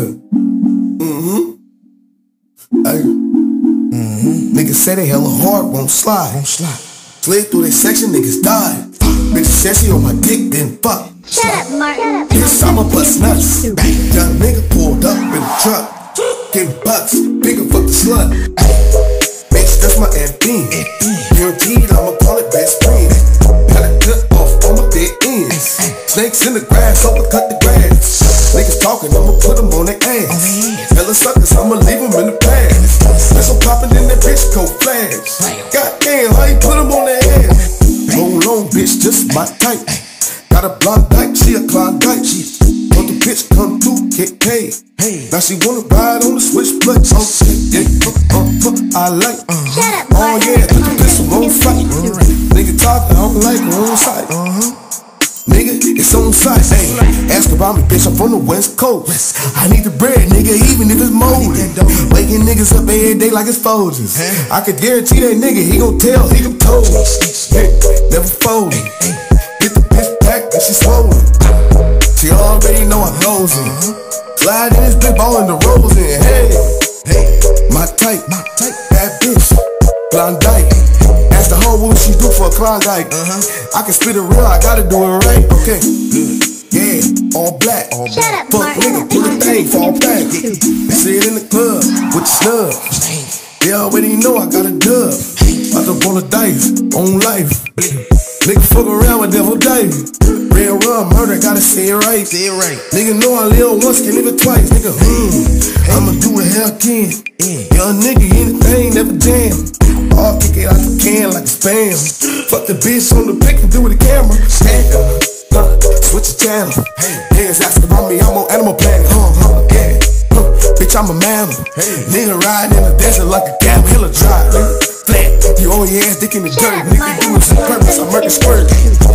Hey. Niggas say they hella hard, won't slide. Slid through their section, niggas died. Bitch said she on my dick, then fuck. Shut up, Martin. Bitch, I'ma bust nuts. Young nigga pulled up in the truck. Getting bucks, bigger fuck the slut. Bitch, that's my MP. Guaranteed, I'ma call it best friend. Got a cut off on my dead end. Snakes in the grass, overcut the grass. Niggas talking, I'ma put them on their ass. Hella suckers, I'ma leave them in the past. That's what poppin' in that bitch, go flash. Goddamn, how you put them on their ass? Roll on, bitch, just my type. Got a blonde dyke, she a Klondike. But the bitch come to get paid. Now she wanna ride on the switchblade. Okay, yeah, I like. Shut up, Oh yeah, put the pistol on sight. Nigga talking, I don't like on sight. Nigga, it's on sight. Hey, ask about me, bitch, I'm from the West Coast. I need the bread, nigga, even if it's molded. Waking niggas up every day like it's Folgers. I could guarantee that nigga, he gon' tell, he gon' told. Hey, never folded. Get the bitch back and she swollen. She already know I goes in. Slide in this bitch, ball in the rolls in. Hey, my type, bad bitch, Klondike. Ask the hoe what she do for a Klondike. I can spit it real, I gotta do it right. Okay, yeah, all black. Shut up, Fuck nigga, pull the thing, fall back. See it in the club with the snub. They already know I got a dub. I just roll the dice on life. Nigga fuck around with devil dive. Real rum, murder, gotta say it right. Nigga know I live once, can live it twice. Nigga, I'ma do it hell again. Young nigga, anything, never jam. All kick it out the can like a spam. Fuck the bitch on the pic and do with the camera. Switch the channel. Niggas asking about me, I'm on Animal Planet. Yeah. Bitch, I'm a mammal. Nigga riding in the desert like a camel. Hill or dry. Flat, you owe your ass dick in the dirt. Nigga doing some purpose, I murder squirt.